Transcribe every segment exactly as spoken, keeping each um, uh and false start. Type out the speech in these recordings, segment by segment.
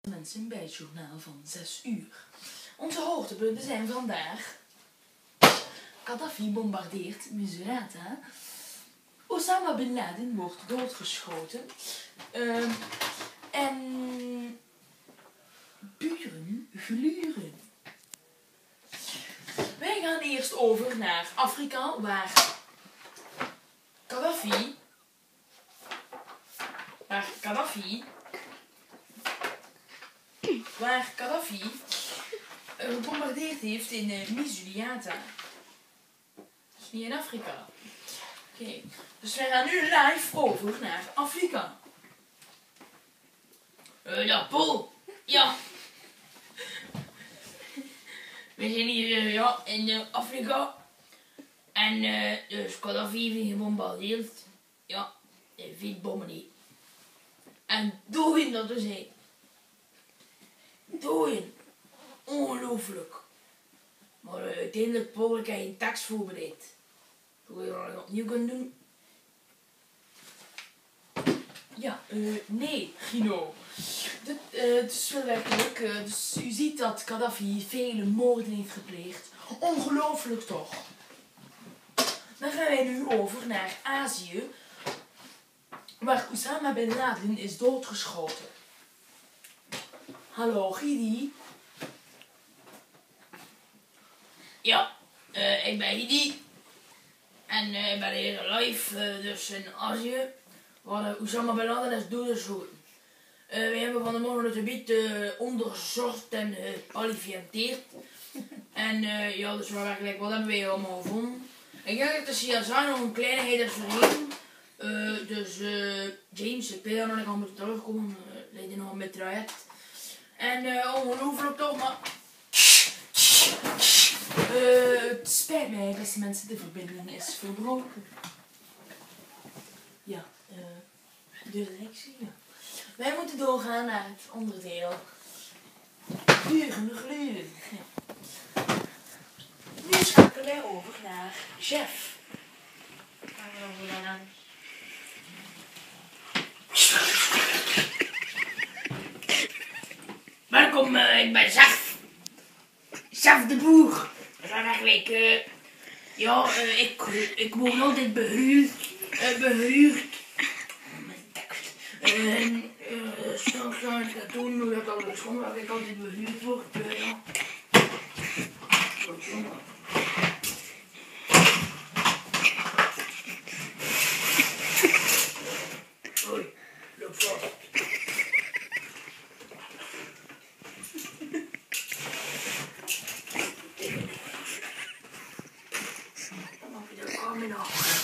Mensen bij het journaal van zes uur. Onze hoogtepunten zijn vandaag: Gaddafi bombardeert Misurata. Osama Bin Laden wordt doodgeschoten. Uh, en buren gluren. Wij gaan eerst over naar Afrika, waar Gaddafi, waar Gaddafi, waar Gaddafi uh, gebombardeerd heeft in uh, Misurata. Dat is niet in Afrika. Oké, okay. Dus wij gaan nu live over naar Afrika. Uh, ja, Paul. Ja. We zijn hier uh, ja, in uh, Afrika. En uh, dus Gaddafi heeft gebombardeerd. Ja, veel bommen niet. En dooien dat is hij. Dooien. Ongelooflijk. Maar uh, uiteindelijk Paul, ik heb geen tekst voorbereid. Wil je dat opnieuw kunnen doen? Ja, uh, nee, Gino. Dit, uh, het is wel werkelijk. Uh, dus u ziet dat Gaddafi vele moorden heeft gepleegd. Ongelooflijk toch? Dan gaan wij nu over naar Azië, waar Osama Bin Laden is doodgeschoten. Hallo, Gidi. Ja, uh, ik ben Gidi. En uh, ik ben hier live, uh, dus in Azië, waar uh, Osama Bin Laden is doodgeschoten. Uh, we hebben van de morgen het gebied uh, onderzocht en gequalificeerd. En uh, ja, dus waar werkelijk, wat hebben wij allemaal gevonden? Ik denk dat de C S A nog een kleinigheid is vergeten. Uh, dus uh, James, ik weet dat nog niet aan moeten terugkomen. Uh, leidt nog een metraillet. En uh, ongelooflijk toch, maar... Uh, het spijt mij, beste mensen, de verbinding is verbroken. Ja, uh, de reactie, ja. Wij moeten doorgaan naar het onderdeel. Buren gluren. Ja. Nu schakelen wij over naar Chef. Gaan we over naar... Welkom, uh, ik ben Chef. Chef de Boer. Dat is eigenlijk, uh, ja, uh, ik, ik word altijd behuurd. Uh, behuurd. En uh, straks ga ik dat doen, hoe dat alles komt, dat ik altijd behuurd word. Uh, ja. Hoi, loop vast. Dan mag je de camera.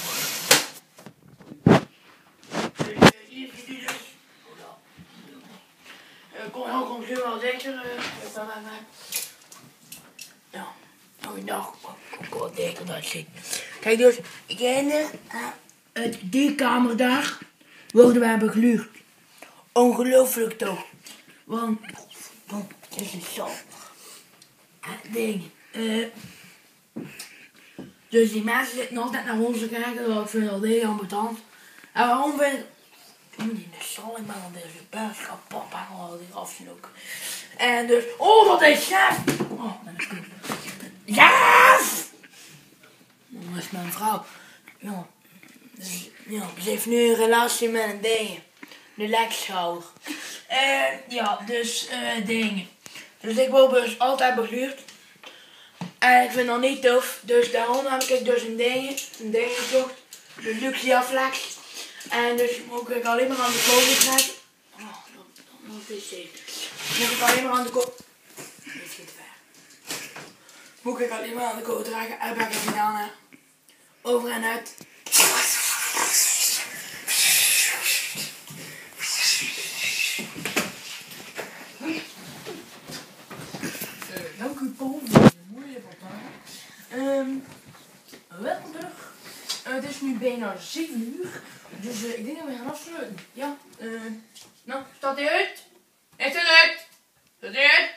Kom, nou komt u wel zeker. Ja, goeiedag. Ik wil denken dat shit. Kijk dus, ik herinner uit die kamer daar worden wij begluurd. Ongelooflijk toch. Want, want het is een zo. Ding. Uh, dus die mensen zitten altijd naar ons te kijken, dat vind ik al heel ambetant. En waarom vind ik... Ik moet in de zal ik maar aan deze buis kapot pakken, al die afsnoeken. En dus, oh dat is Chef! Oh, dat is goed. Chef! Dat is mijn vrouw. Ja, dus, ja, ze heeft nu een relatie met een ding. De lekschouwer. En ja, dus uh, dingen. Dus ik word dus altijd begluurd. En ik vind dat niet tof. Dus daarom heb ik dus een ding, een ding gezocht. De Luxia Flex. En dus moet ik alleen maar aan de kool trekken. Oh, dat is het. Moet ik alleen maar aan de kool. Dit is te ver. Moet ik alleen maar aan de kool trekken. En ben ik het gedaan, hè. Over en uit. Uh, dank u, Paul, voor deze mooie reportage. Um, welkom terug. Uh, het is nu bijna zeven uur. Dus uh, ik denk dat we gaan afsluiten. Ja, uh, nou, staat hij uit? Is het uit? Staat hij uit?